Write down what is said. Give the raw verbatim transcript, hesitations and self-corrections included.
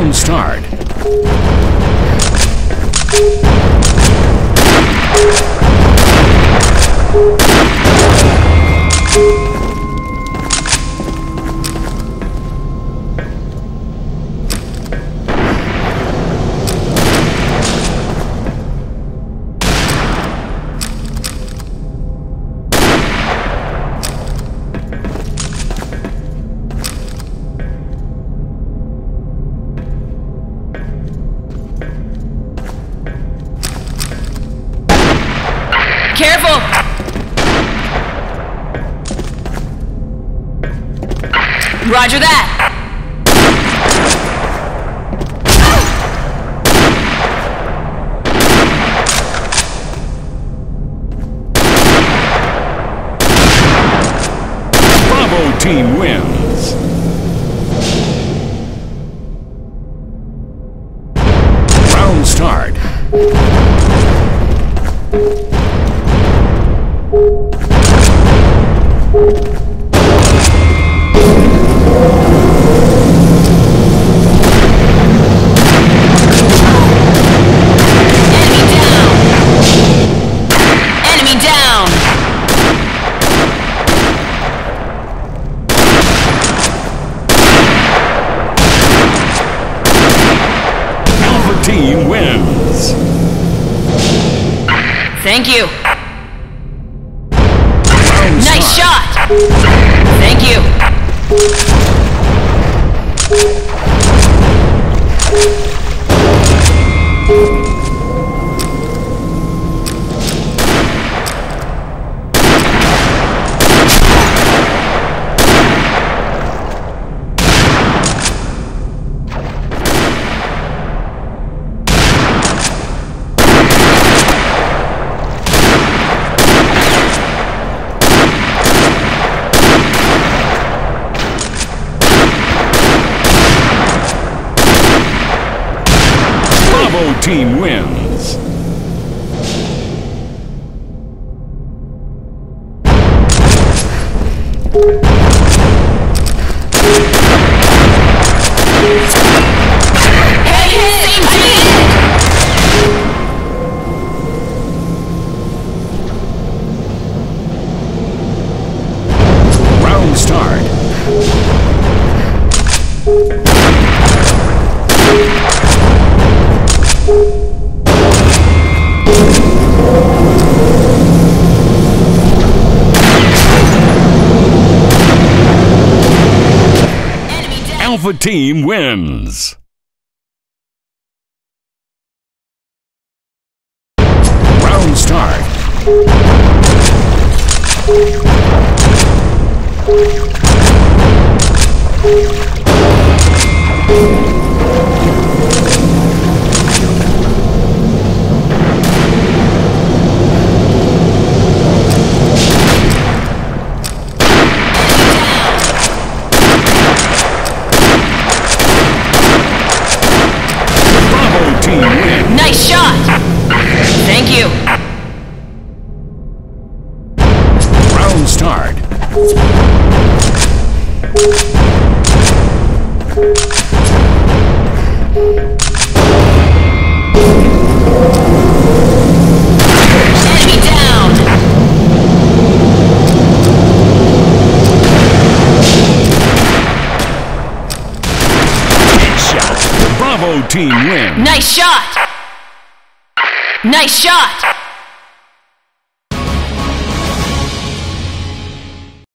Round start. Careful! Roger that! Bravo team wins. Round start. Team wins. Thank you. Round Nice start. shot. Thank you. Bravo team wins. Hey, hey, Round start. Alpha team wins. Round start. Team wins. nice shot. Thank you. Round start. Enemy down. Headshot. Bravo team wins. Nice shot. Nice shot.